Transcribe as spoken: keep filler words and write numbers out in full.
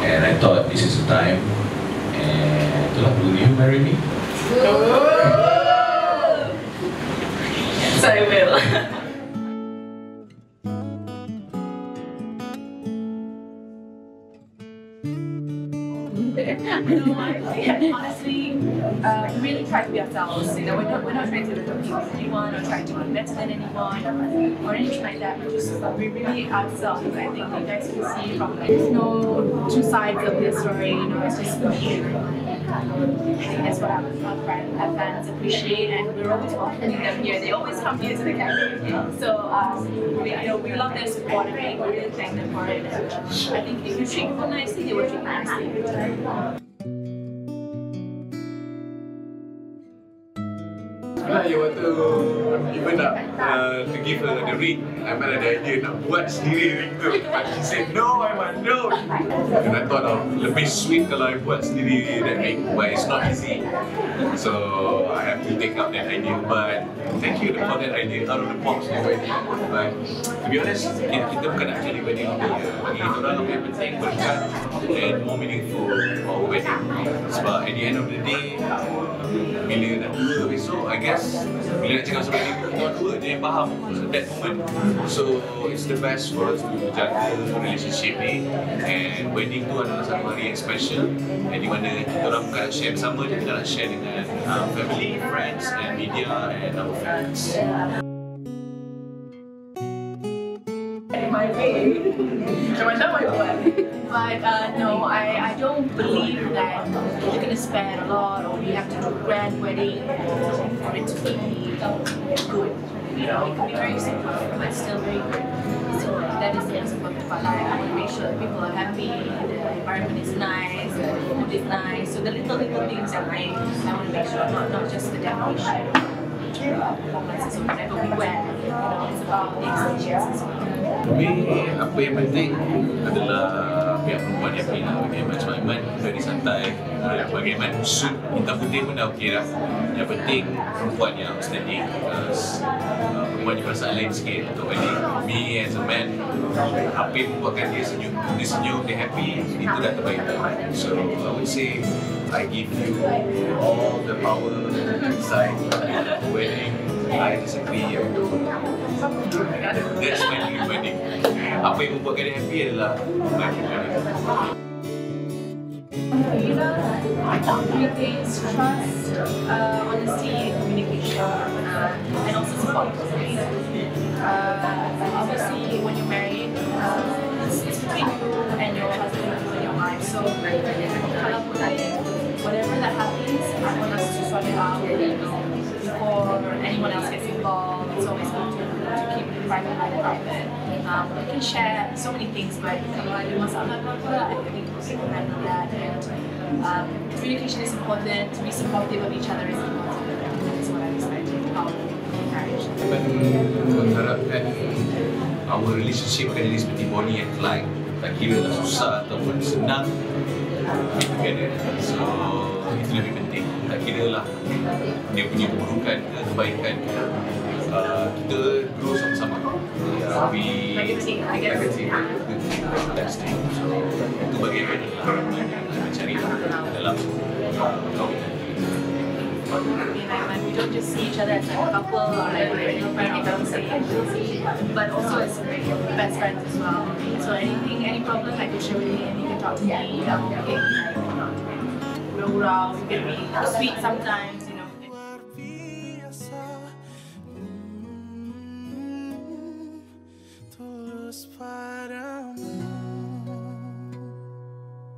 and I thought this is the time. And itulah, will you marry me? So I will. No, I, honestly, uh, we really try to be ourselves. You know, we're not, we're not trying to compete with anyone or trying to be better than anyone or anything like that. We're just we're really ourselves. I think you guys can see from like, there's no two sides of this story. You know, it's just me. I think that's what our, our, friends, our fans appreciate, and we're always welcoming them here. They always come here to the camera. So um, we, you know, we love their support, and we really thank them for it. And, um, I think if you treat people nicely, they will treat you nicely. Sebenarnya waktu Ibu nak uh, to give her the ring, Aiman ada idea nak buat sendiri ring tu. But she said, no Aiman, no! And I thought of, lebih sweet kalau I buat sendiri that ring, but it's not easy. So I have to take up that idea. But thank you for that idea out of the box. But to be honest, kita, kita bukan nak cari wedding apa je. Bagi kita orang apa yang penting, berkat and more meaningful for our wedding. Sebab at the end of the day, bila nak dua besok, I guess bila nak cakap sebab ni, kita orang dua je yang faham that moment. So it's the best for us to jaga relationship ni, and wedding tu adalah satu hari yang special, and di mana kita orang bukan nak share bersama je, kita nak share dengan uh, family, friends and media and our fans. My way. Macam my buat. But uh, no, I, I don't believe that you're going to spend a lot or you have to do a grand wedding for it to be good. You know, it can be very simple, but still very good. So that is the most important part. I want to make sure people are happy, the environment is nice, the food is nice. So the little little things that I, I want to make sure, not, not just the decoration, uh, performances or whatever we wear. You know, it's about the experiences. Tapi apa yang penting adalah pihak perempuan happy lah. Bagi Aiman, sebab Aiman very santai. Bagi Aiman, suit hitam putih pun dah okey dah. Yang penting perempuan yang outstanding, because uh, perempuan dia perasaan lain sikit untuk wedding. Me as a man, apa yang membuatkan dia senyum, dia senyum, dia happy, itu dah terbaik. So I would say I give you all the power inside the wedding. I disagree. That's my dream wedding. Apa yang membuatkan dia happy adalah my dream wedding. Three things: trust, uh, honesty, communication, uh, and also support. Uh, obviously, when you're married, uh, it's, it's between you and your husband and your wife. So, kalau boleh, whatever that happens, I want us to sort it out. You know, before anyone else gets involved, it's always good to, to keep it private and private. Um, we can share so many things, but kalau ada masalah apa-apa, I think we can handle that. And um, communication is important. To be supportive of each other is important. That's what I expect from marriage. Mengharapkan our relationship akan jadi seperti Bonnie and Clyde. Tak kira lah susah ataupun senang, be together. So itu lebih penting. Tak kira lah dia punya keburukan ke kebaikan ke, uh, kita grow sama-sama. Uh, we Like a team, I guess. Like a team. That's team. So itu bagaimana mencari dalam kahwinan. We don't just see each other as like a couple or like a friend, but also as best friends as well. So anything, any problem, I can share with me and you can talk to me. I'm okay. We're raw, we can be sweet sometimes, you know. Tulus pada